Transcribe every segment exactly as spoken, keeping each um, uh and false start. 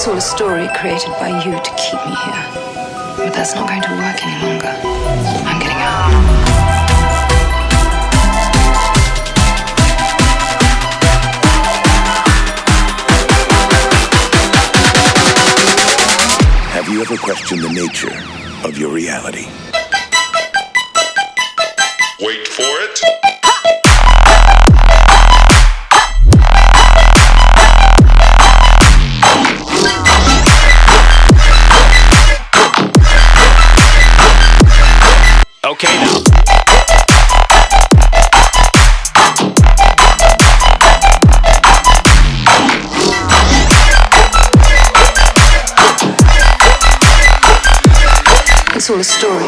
It's all a story created by you to keep me here. But that's not going to work any longer. I'm getting out. Have you ever questioned the nature of your reality? Wait for it. Okay now. It's all a story.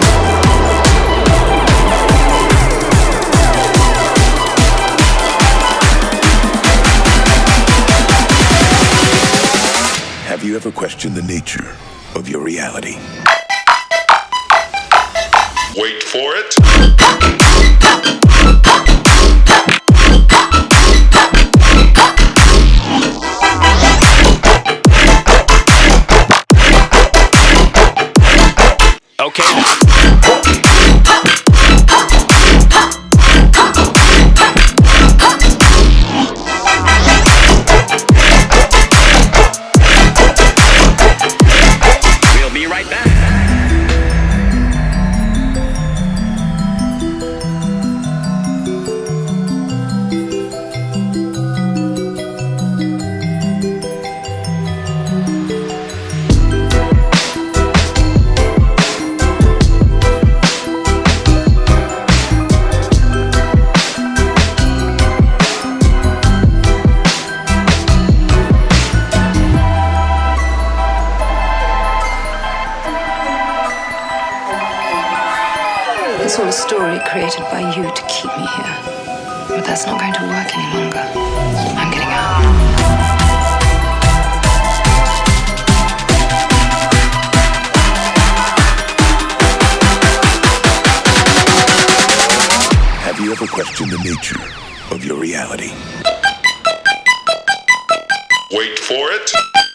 Have you ever questioned the nature of your reality? Wait for it. Okay. We'll be right back. It's all a story created by you to keep me here. But that's not going to work any longer. I'm getting out. Have you ever questioned the nature of your reality? Wait for it.